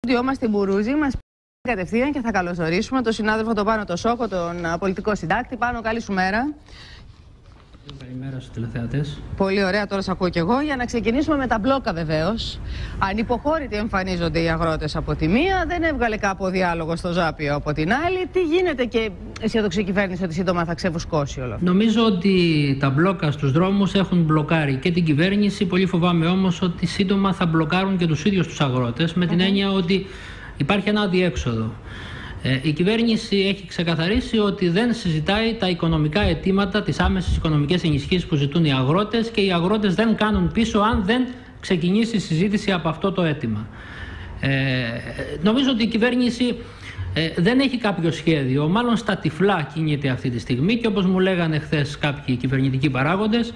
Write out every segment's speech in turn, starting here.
στούντιό μας στην Μπουρούζη μας κατευθείαν και θα καλωσορίσουμε τον συνάδελφο τον Πάνο το Σόκο, τον πολιτικό συντάκτη. Πάνο, καλή σου μέρα. Καλημέρα στους τηλεθεατές. Πολύ ωραία, τώρα σε ακούω κι εγώ. Για να ξεκινήσουμε με τα μπλόκα, βεβαίως. Ανυποχώρητοι εμφανίζονται οι αγρότες από τη μία, δεν έβγαλε κάπου διάλογο στο Ζάπιο από την άλλη. Τι γίνεται και αισιοδοξεί η κυβέρνηση ότι σύντομα θα ξεφουσκώσει όλο αυτό? Νομίζω ότι τα μπλόκα στους δρόμους έχουν μπλοκάρει και την κυβέρνηση. Πολύ φοβάμαι όμως ότι σύντομα θα μπλοκάρουν και τους ίδιους τους αγρότες, με την έννοια ότι υπάρχει ένα αδιέξοδο. Η κυβέρνηση έχει ξεκαθαρίσει ότι δεν συζητάει τα οικονομικά αιτήματα, τις άμεσες οικονομικές ενισχύσεις που ζητούν οι αγρότες, και οι αγρότες δεν κάνουν πίσω αν δεν ξεκινήσει η συζήτηση από αυτό το αίτημα. Νομίζω ότι η κυβέρνηση δεν έχει κάποιο σχέδιο, μάλλον στα τυφλά κινείται αυτή τη στιγμή, και όπως μου λέγανε χθες κάποιοι κυβερνητικοί παράγοντες,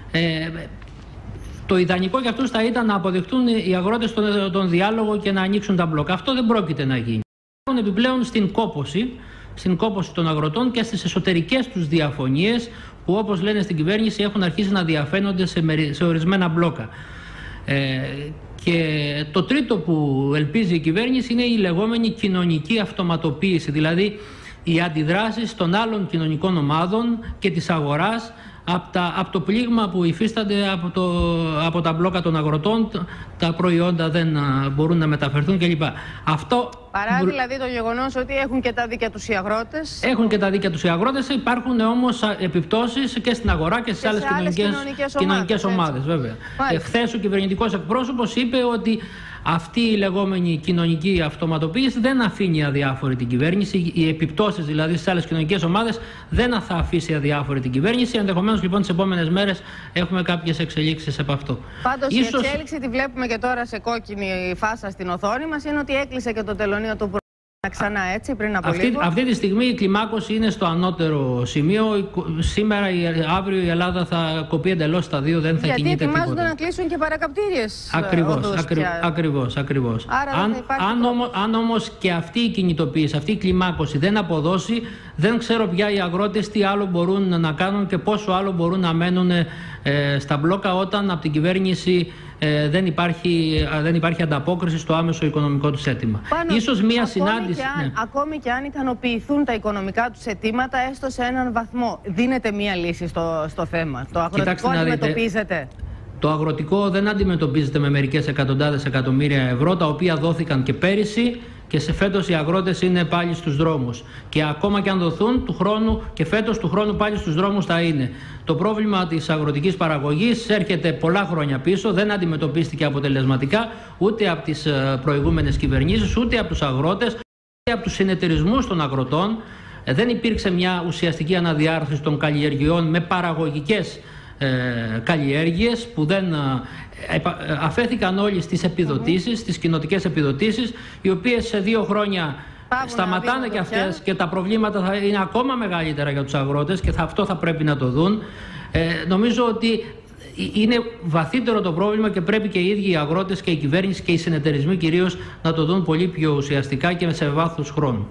το ιδανικό για αυτούς θα ήταν να αποδεχτούν οι αγρότες τον διάλογο και να ανοίξουν τα μπλόκα. Αυτό δεν πρόκειται να γίνει. Επιπλέον στην κόπωση των αγροτών και στις εσωτερικές τους διαφωνίες που, όπως λένε στην κυβέρνηση, έχουν αρχίσει να διαφαίνονται σε ορισμένα μπλόκα. Και το τρίτο που ελπίζει η κυβέρνηση είναι η λεγόμενη κοινωνική αυτοματοποίηση, δηλαδή οι αντιδράσεις των άλλων κοινωνικών ομάδων και της αγοράς από το πλήγμα που υφίστανται από τα μπλόκα των αγροτών, τα προϊόντα δεν μπορούν να μεταφερθούν κλπ. Παρά δηλαδή το γεγονός ότι έχουν και τα δίκαια τους οι αγρότες. Έχουν και τα δίκαια τους οι αγρότες, υπάρχουν όμως επιπτώσεις και στην αγορά και στις άλλες κοινωνικές ομάδες, βέβαια. Χθες ο κυβερνητικός εκπρόσωπος είπε ότι αυτή η λεγόμενη κοινωνική αυτοματοποίηση δεν αφήνει αδιάφορη την κυβέρνηση. Οι επιπτώσεις δηλαδή στις άλλες κοινωνικές ομάδες δεν θα αφήσει αδιάφορη την κυβέρνηση. Ενδεχομένως λοιπόν τις επόμενες μέρες έχουμε κάποιες εξελίξεις από αυτό. Πάντως η εξέλιξη τη βλέπουμε και τώρα σε κόκκινη φάσα στην οθόνη μας. Είναι ότι έκλεισε και το τελωνείο του ξανά, έτσι, πριν από λίγο. Αυτή τη στιγμή η κλιμάκωση είναι στο ανώτερο σημείο. Σήμερα, αύριο η Ελλάδα θα κοπεί εντελώς στα δύο, δεν θα κινείται τίποτα. Γιατί ετοιμάζονται να κλείσουν και παρακαπτήριες. Ακριβώς. Αν όμως και αυτή η κινητοποίηση, αυτή η κλιμάκωση δεν αποδώσει, δεν ξέρω πια οι αγρότες τι άλλο μπορούν να κάνουν και πόσο άλλο μπορούν να μένουν στα μπλόκα, όταν από την κυβέρνηση δεν υπάρχει ανταπόκριση στο άμεσο οικονομικό τους αίτημα. Ίσως μία συνάντηση. Ακόμη και αν ικανοποιηθούν τα οικονομικά τους αιτήματα, έστω σε έναν βαθμό, δίνεται μία λύση στο θέμα? Το αγροτικό αντιμετωπίζεται? Το αγροτικό δεν αντιμετωπίζεται με μερικές εκατοντάδες εκατομμύρια ευρώ, τα οποία δόθηκαν και πέρυσι, και σε φέτος οι αγρότες είναι πάλι στους δρόμους. Και ακόμα και αν δοθούν του χρόνου και φέτος, του χρόνου πάλι στους δρόμους θα είναι. Το πρόβλημα της αγροτικής παραγωγής έρχεται πολλά χρόνια πίσω, δεν αντιμετωπίστηκε αποτελεσματικά ούτε από τις προηγούμενες κυβερνήσεις, ούτε από τους αγρότες, ούτε από τους συνεταιρισμούς των αγροτών. Δεν υπήρξε μια ουσιαστική αναδιάρθρωση των καλλιεργειών με παραγωγικές καλλιέργειες, που δεν αφέθηκαν όλοι στις επιδοτήσεις, στις κοινοτικές επιδοτήσεις, οι οποίες σε 2 χρόνια σταματάνε και αυτές, και τα προβλήματα θα είναι ακόμα μεγαλύτερα για τους αγρότες, και αυτό θα πρέπει να το δουν. Νομίζω ότι είναι βαθύτερο το πρόβλημα και πρέπει και οι ίδιοι οι αγρότες και η κυβέρνηση και οι συνεταιρισμοί κυρίως να το δουν πολύ πιο ουσιαστικά και σε βάθος χρόνου.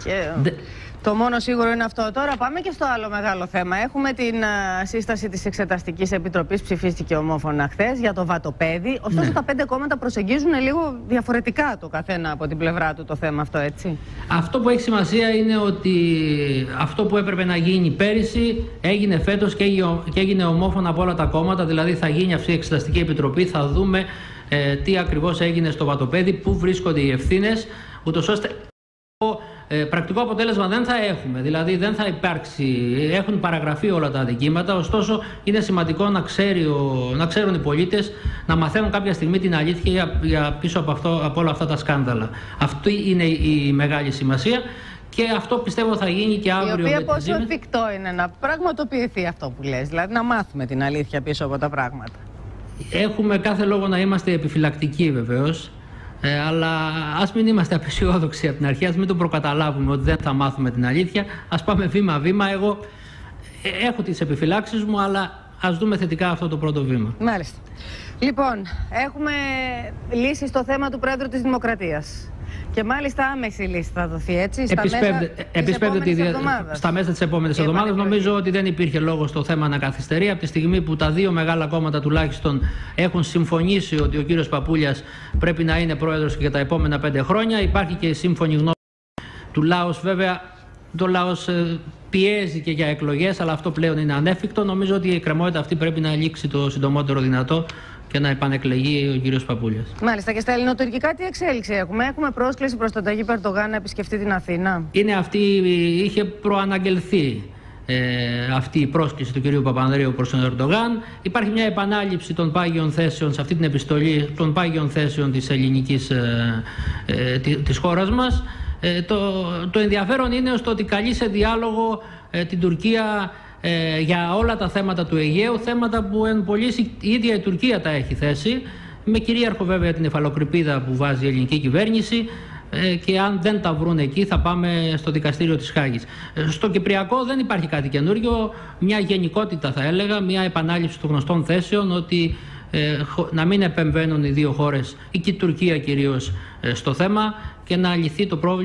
Το μόνο σίγουρο είναι αυτό. Τώρα πάμε και στο άλλο μεγάλο θέμα. Έχουμε την σύσταση της Εξεταστικής Επιτροπής, ψηφίστηκε ομόφωνα χθες, για το βατοπέδι. Ωστόσο, τα 5 κόμματα προσεγγίζουν λίγο διαφορετικά το καθένα από την πλευρά του το θέμα αυτό, έτσι. Αυτό που έχει σημασία είναι ότι αυτό που έπρεπε να γίνει πέρυσι έγινε φέτος και έγινε ομόφωνα από όλα τα κόμματα. Δηλαδή, θα γίνει αυτή η Εξεταστική Επιτροπή, θα δούμε τι ακριβώς έγινε στο βατοπέδι, πού βρίσκονται οι ευθύνες, ούτως ώστε πρακτικό αποτέλεσμα δεν θα έχουμε, δηλαδή δεν θα υπάρξει, έχουν παραγραφεί όλα τα αδικήματα, ωστόσο είναι σημαντικό να ξέρουν οι πολίτες, να μαθαίνουν κάποια στιγμή την αλήθεια για πίσω από όλα αυτά τα σκάνδαλα. Αυτή είναι η μεγάλη σημασία και αυτό πιστεύω θα γίνει και αύριο. Η οποία πόσο εφικτό είναι να πραγματοποιηθεί αυτό που λες, δηλαδή να μάθουμε την αλήθεια πίσω από τα πράγματα? Έχουμε κάθε λόγο να είμαστε επιφυλακτικοί βεβαίως. Αλλά ας μην είμαστε απεσιόδοξοι από την αρχή, ας μην το προκαταλάβουμε ότι δεν θα μάθουμε την αλήθεια. Ας πάμε βήμα-βήμα. Εγώ έχω τις επιφυλάξεις μου, αλλά ας δούμε θετικά αυτό το πρώτο βήμα. Μάλιστα. Λοιπόν, έχουμε λύσει στο θέμα του Πρόεδρου της Δημοκρατίας. Και μάλιστα άμεση λύση θα δοθεί, έτσι, στα μέσα της επόμενης εβδομάδας. Νομίζω ότι δεν υπήρχε λόγο στο θέμα να καθυστερεί. Από τη στιγμή που τα δύο μεγάλα κόμματα τουλάχιστον έχουν συμφωνήσει ότι ο κύριος Παπούλιας πρέπει να είναι πρόεδρος και για τα επόμενα 5 χρόνια, υπάρχει και η σύμφωνη γνώμη του Λάος. Βέβαια, το Λάος πιέζει και για εκλογές, αλλά αυτό πλέον είναι ανέφικτο. Νομίζω ότι η εκκρεμότητα αυτή πρέπει να λήξει το συντομότερο δυνατό και να επανεκλεγεί ο κύριος Παπούλιας. Μάλιστα. Και στα ελληνοτουρκικά τι εξέλιξη έχουμε? Έχουμε πρόσκληση προς τον Ταγί Ερντογάν να επισκεφτεί την Αθήνα. Είναι αυτή, είχε προαναγγελθεί αυτή η πρόσκληση του κυρίου Παπανδρέου προς τον Ερντογάν. Υπάρχει μια επανάληψη των πάγιων θέσεων σε αυτή την επιστολή, των πάγιων θέσεων της ελληνικής της χώρας μας. Το ενδιαφέρον είναι στο ότι καλεί σε διάλογο την Τουρκία για όλα τα θέματα του Αιγαίου, θέματα που εν πωλής η ίδια η Τουρκία τα έχει θέσει, με κυρίαρχο βέβαια την εφαλοκρηπίδα που βάζει η ελληνική κυβέρνηση, και αν δεν τα βρουν εκεί θα πάμε στο δικαστήριο της Χάγης. Στο Κυπριακό δεν υπάρχει κάτι καινούριο, μια γενικότητα θα έλεγα, μια επανάληψη των γνωστών θέσεων, ότι να μην επεμβαίνουν οι δύο χώρες, και η Τουρκία κυρίως, στο θέμα, και να λυθεί το πρόβλημα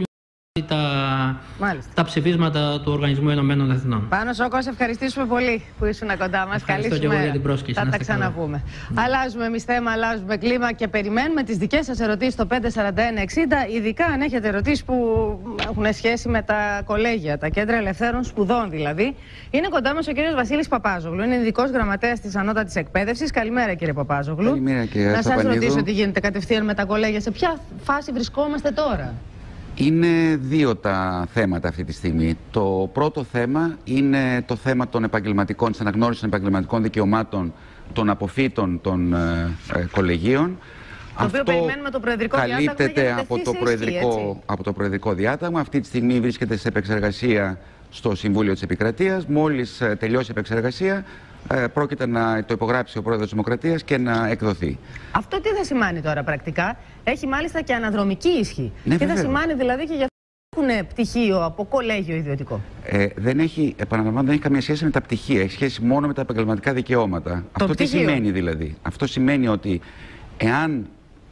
τα ψηφίσματα του Οργανισμού Ενωμένων Εθνών. Πάνο Σόκο, ευχαριστήσουμε πολύ που ήσουν κοντά μας. Καλή σου μέρα. Θα τα ξαναπούμε. Αλλάζουμε εμείς θέμα, αλλάζουμε κλίμα και περιμένουμε τις δικές σας ερωτήσεις στο 54160, ειδικά αν έχετε ερωτήσεις που έχουν σχέση με τα κολέγια, τα κέντρα ελευθέρων σπουδών δηλαδή. Είναι κοντά μας ο κύριος Βασίλης Παπάζογλου, είναι ειδικός γραμματέας της Ανώτατης Εκπαίδευσης. Καλημέρα, κύριε Παπάζογλου. Καλημέρα, κύριε Να σας ρωτήσω τι γίνεται κατευθείαν με τα κολέγια, σε ποια φάση βρισκόμαστε τώρα? Είναι δύο τα θέματα αυτή τη στιγμή. Το πρώτο θέμα είναι το θέμα των επαγγελματικών, της αναγνώρισης των επαγγελματικών δικαιωμάτων των αποφύτων των κολεγίων. Το οποίο περιμένουμε το Προεδρικό Διάταγμα. Καλύπτεται από το Προεδρικό Διάταγμα. Αυτή τη στιγμή βρίσκεται σε επεξεργασία στο Συμβούλιο της Επικρατείας. Μόλις τελειώσει η επεξεργασία, πρόκειται να το υπογράψει ο Πρόεδρος της Δημοκρατίας και να εκδοθεί. Αυτό τι θα σημάνει τώρα πρακτικά? Έχει μάλιστα και αναδρομική ισχύ. Ναι, τι θα σημάνει δηλαδή και για αυτούς που έχουν πτυχίο από κολέγιο ιδιωτικό? Δεν έχει, επαναλαμβάνω, δεν έχει καμία σχέση με τα πτυχία. Έχει σχέση μόνο με τα επαγγελματικά δικαιώματα. Αυτό τι σημαίνει δηλαδή? Αυτό σημαίνει ότι εάν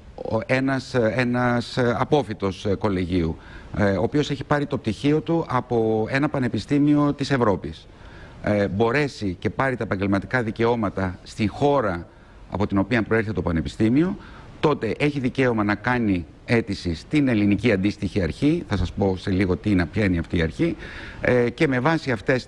ένας απόφοιτος κολεγίου, ο οποίος έχει πάρει το πτυχίο του από ένα πανεπιστήμιο της Ευρώπης, μπορέσει και πάρει τα επαγγελματικά δικαιώματα στη χώρα από την οποία προέρχεται το πανεπιστήμιο, τότε έχει δικαίωμα να κάνει αίτηση στην ελληνική αντίστοιχη αρχή. Θα σας πω σε λίγο ποια είναι αυτή η αρχή, και με βάση αυτές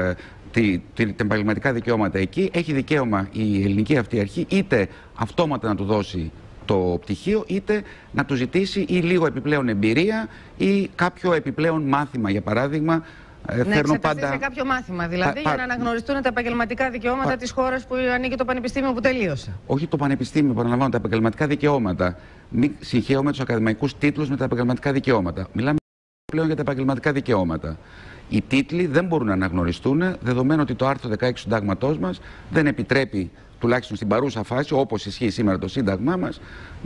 τα επαγγελματικά δικαιώματα εκεί έχει δικαίωμα η ελληνική αυτή αρχή είτε αυτόματα να του δώσει το πτυχίο, είτε να του ζητήσει ή λίγο επιπλέον εμπειρία ή κάποιο επιπλέον μάθημα, για παράδειγμα. Να εξεταστεί σε κάποιο μάθημα, δηλαδή, για να αναγνωριστούν τα επαγγελματικά δικαιώματα της χώρας που ανήκει το πανεπιστήμιο που τελείωσε. Όχι το πανεπιστήμιο, παραλαμβάνω, τα επαγγελματικά δικαιώματα. Μην συγχαίουμε τους ακαδημαϊκούς τίτλους με τα επαγγελματικά δικαιώματα. Μιλάμε πλέον για τα επαγγελματικά δικαιώματα. Οι τίτλοι δεν μπορούν να αναγνωριστούν, δεδομένου ότι το άρθρο 16 του Συντάγματός μας δεν επιτρέπει, τουλάχιστον στην παρούσα φάση, όπως ισχύει σήμερα το Σύνταγμά μας,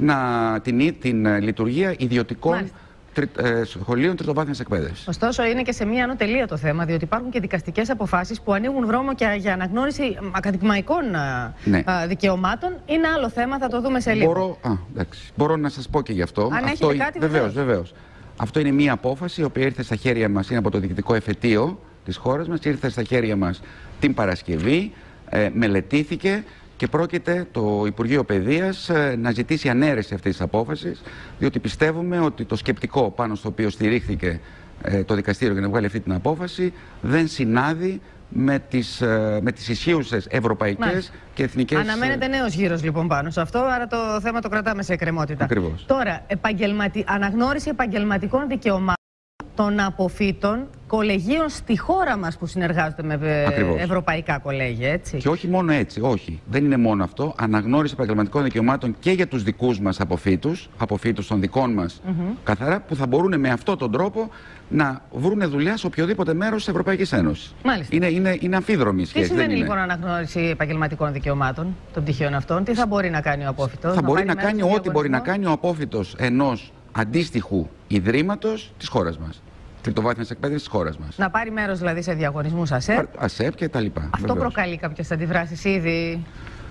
την λειτουργία ιδιωτικών σχολείων τριτοβάθμιας εκπαίδευσης. Ωστόσο, είναι και σε μία ανωτελεία το θέμα, διότι υπάρχουν και δικαστικές αποφάσεις που ανοίγουν δρόμο και για αναγνώριση ακαδημαϊκών δικαιωμάτων. Είναι άλλο θέμα, θα το δούμε σε λίγο. Μπορώ να σας πω και γι' αυτό. Αν έχετε κάτι, βεβαίως. Αυτό είναι μία απόφαση η οποία ήρθε στα χέρια μας, είναι από το διοικητικό εφετείο της χώρας μας, ήρθε στα χέρια μας την Παρασκευή, μελετήθηκε και πρόκειται το Υπουργείο Παιδείας να ζητήσει ανέρεση αυτής της απόφασης, διότι πιστεύουμε ότι το σκεπτικό πάνω στο οποίο στηρίχθηκε το δικαστήριο για να βγάλει αυτή την απόφαση δεν συνάδει με τις ισχύουσες ευρωπαϊκές και εθνικές... Αναμένεται νέος γύρος λοιπόν πάνω σε αυτό, άρα το θέμα το κρατάμε σε εκκρεμότητα. Ακριβώς. Τώρα, αναγνώριση επαγγελματικών δικαιωμάτων των αποφύτων κολεγίων στη χώρα μας που συνεργάζονται με ευρωπαϊκά κολέγια, έτσι. Και όχι μόνο έτσι, όχι. Δεν είναι μόνο αυτό. Αναγνώριση επαγγελματικών δικαιωμάτων και για τους δικούς μας αποφύτους των δικών μας, καθαρά, που θα μπορούν με αυτόν τον τρόπο να βρουν δουλειά σε οποιοδήποτε μέρος της Ευρωπαϊκής Ένωσης. Μάλιστα. Είναι αμφίδρομη η σχέση. Τι σημαίνει λοιπόν αναγνώριση επαγγελματικών δικαιωμάτων των πτυχίων αυτών? Τι θα μπορεί να κάνει ο απόφοιτος? Θα μπορεί να κάνει ό,τι μπορεί να κάνει ο απόφοιτος ενός αντίστοιχου ιδρύματος της χώρας μας. Τριτοβάθμιας εκπαίδευσης της χώρας μας. Να πάρει μέρος δηλαδή σε διαγωνισμούς ΑΣΕΠ. ΑΣΕΠ και τα λοιπά. Αυτό προκαλεί κάποιες αντιδράσεις ήδη?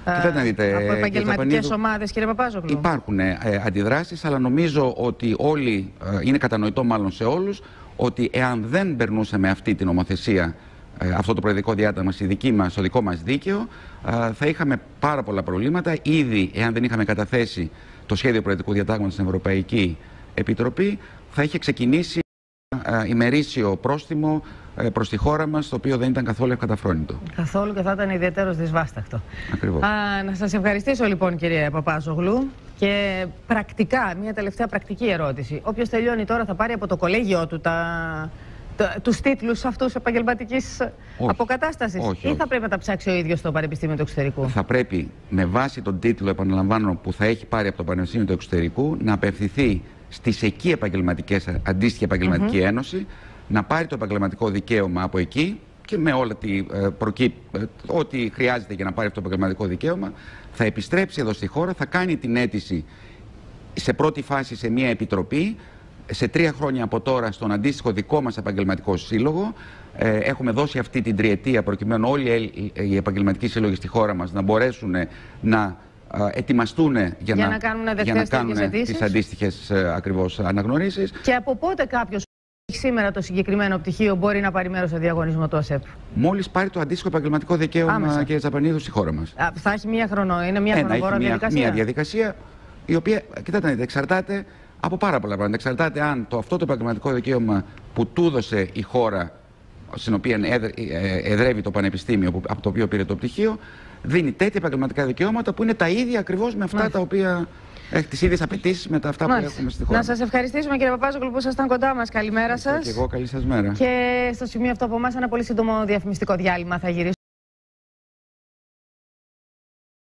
από επαγγελματικές ομάδες, κύριε Παπάζογλου? Υπάρχουν αντιδράσεις, αλλά νομίζω ότι όλοι, είναι κατανοητό μάλλον σε όλους, ότι εάν δεν περνούσαμε αυτή την νομοθεσία, αυτό το προεδρικό διάταγμα στο δικό μας δίκαιο, θα είχαμε πάρα πολλά προβλήματα. Ήδη, εάν δεν είχαμε καταθέσει το σχέδιο προεδρικού διατάγματος στην Ευρωπαϊκή Επιτροπή, θα είχε ξεκινήσει ημερήσιο πρόστιμο προς τη χώρα μας, το οποίο δεν ήταν καθόλου ευκαταφρόνητο. Καθόλου, και θα ήταν ιδιαίτερος δυσβάσταχτο. Ακριβώς. Να σας ευχαριστήσω λοιπόν, κύριε Παπάζογλου. Και πρακτικά, μια τελευταία πρακτική ερώτηση. Όποιος τελειώνει τώρα θα πάρει από το κολέγιο του τους τίτλους αυτούς επαγγελματικής αποκατάστασης? Ή θα πρέπει να τα ψάξει ο ίδιος στο Πανεπιστήμιο του Εξωτερικού? Θα πρέπει με βάση τον τίτλο, επαναλαμβάνω, που θα έχει πάρει από το Πανεπιστήμιο του Εξωτερικού, να απευθυνθεί στις εκεί επαγγελματικές, αντίστοιχη επαγγελματική ένωση, να πάρει το επαγγελματικό δικαίωμα από εκεί και με όλα ό,τι χρειάζεται για να πάρει αυτό το επαγγελματικό δικαίωμα, θα επιστρέψει εδώ στη χώρα, θα κάνει την αίτηση σε πρώτη φάση σε μια επιτροπή, σε 3 χρόνια από τώρα στον αντίστοιχο δικό μας επαγγελματικό σύλλογο. Έχουμε δώσει αυτή την τριετία προκειμένου όλοι οι επαγγελματικοί σύλλογοι στη χώρα μας να μπορέσουν να ετοιμαστούν για να κάνουν τις αντίστοιχες ακριβώς αναγνωρίσεις. Και από πότε κάποιος έχει σήμερα το συγκεκριμένο πτυχίο μπορεί να πάρει μέρος στο διαγωνισμό του ΑΣΕΠ? Μόλις πάρει το αντίστοιχο επαγγελματικό δικαίωμα, κύριε Τσαπανίδου, στη χώρα μας. Θα έχει είναι μια χρονοβόρα διαδικασία. Μια διαδικασία η οποία, κοιτάτε, εξαρτάται από πάρα πολλά πράγματα. Εξαρτάται αν αυτό το επαγγελματικό δικαίωμα που του έδωσε η χώρα στην οποία εδρεύει το πανεπιστήμιο από το οποίο πήρε το πτυχίο, δίνει τέτοια επαγγελματικά δικαιώματα που είναι τα ίδια ακριβώς με αυτά τα οποία έχει, τις ίδιες απαιτήσεις με τα αυτά που έχουμε στη χώρα. Να σας ευχαριστήσουμε, κύριε Παπάζογλου, που ήσασταν κοντά μας. Καλημέρα σας. Και εγώ, καλή σας μέρα. Και στο σημείο αυτό από εμάς ένα πολύ σύντομο διαφημιστικό διάλειμμα θα γυρίσουμε.